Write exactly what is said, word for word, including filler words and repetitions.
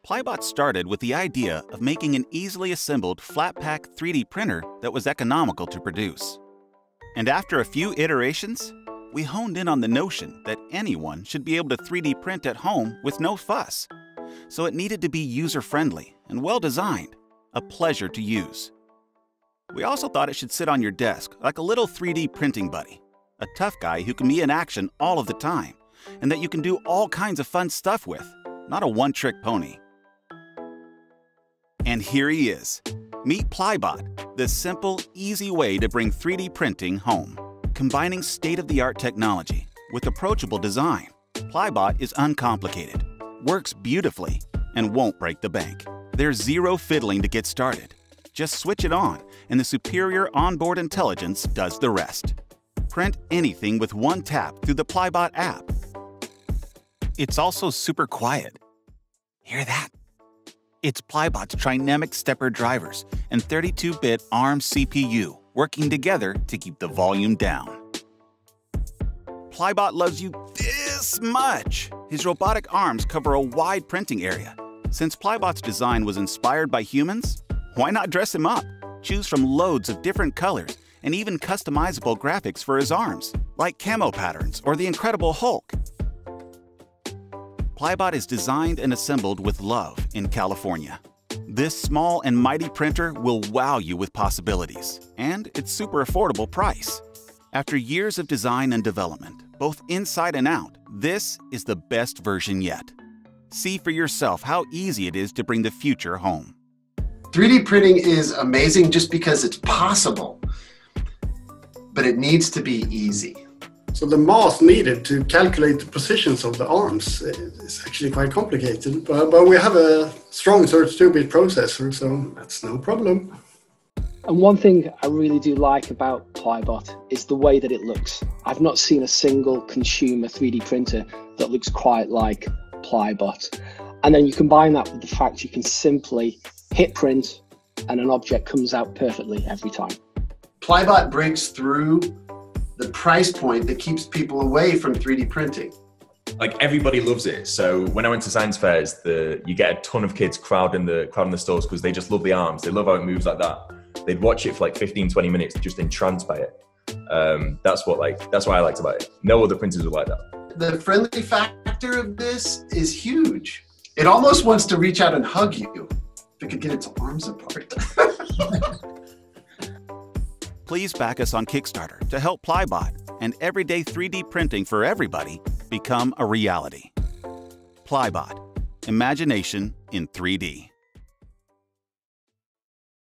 Plybot started with the idea of making an easily assembled flat-pack three D printer that was economical to produce. And after a few iterations, we honed in on the notion that anyone should be able to three D print at home with no fuss. So it needed to be user-friendly and well-designed, a pleasure to use. We also thought it should sit on your desk like a little three D printing buddy, a tough guy who can be in action all of the time, and that you can do all kinds of fun stuff with, not a one-trick pony. And here he is. Meet Plybot, the simple, easy way to bring three D printing home. Combining state-of-the-art technology with approachable design, Plybot is uncomplicated, works beautifully, and won't break the bank. There's zero fiddling to get started. Just switch it on, and the superior onboard intelligence does the rest. Print anything with one tap through the Plybot app. It's also super quiet. Hear that? It's Plybot's trinemic stepper drivers and thirty-two bit ARM C P U working together to keep the volume down. Plybot loves you this much. His robotic arms cover a wide printing area. Since Plybot's design was inspired by humans, why not dress him up? Choose from loads of different colors and even customizable graphics for his arms, like camo patterns or the Incredible Hulk. Plybot is designed and assembled with love in California. This small and mighty printer will wow you with possibilities, and its super affordable price. After years of design and development, both inside and out, this is the best version yet. See for yourself how easy it is to bring the future home. three D printing is amazing just because it's possible, but it needs to be easy. So the math needed to calculate the positions of the arms is actually quite complicated, but, but we have a strong thirty-two bit processor, so that's no problem. And one thing I really do like about Plybot is the way that it looks. I've not seen a single consumer three D printer that looks quite like Plybot. And then you combine that with the fact you can simply hit print and an object comes out perfectly every time. Plybot breaks through the price point that keeps people away from three D printing. Like, everybody loves it. So when I went to science fairs, the you get a ton of kids crowding the crowding the stores because they just love the arms. They love how it moves like that. They'd watch it for like fifteen, twenty minutes, just entranced by it. Um, that's what like that's what I liked about it. No other printers are like that. The friendly factor of this is huge. It almost wants to reach out and hug you if it could get its arms apart. Please back us on Kickstarter to help Plybot and everyday three D printing for everybody become a reality. Plybot, imagination in three D.